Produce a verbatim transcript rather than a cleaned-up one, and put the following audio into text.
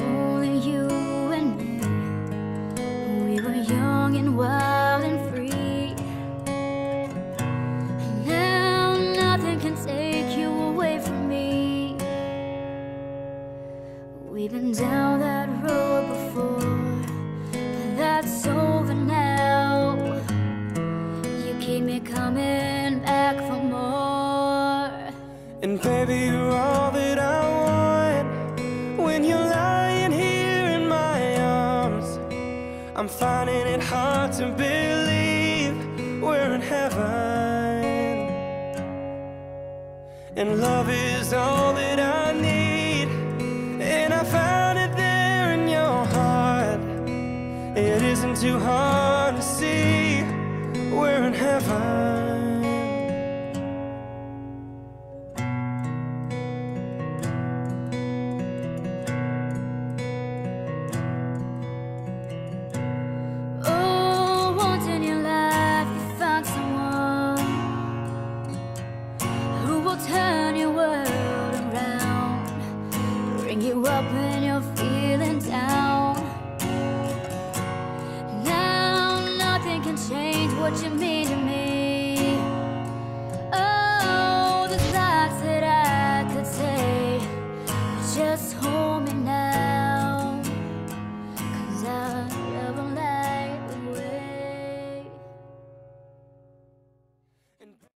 only you and me. We were young and wild and free. And now nothing can take you away from me. We've been down that road before, but that's over now. You keep me coming back for more. And baby, you're all that I want. When you're lying here in my arms, I'm finding it hard to believe we're in heaven. And love is all that I need, and I found it there in your heart. It isn't too hard to see we're in heaven.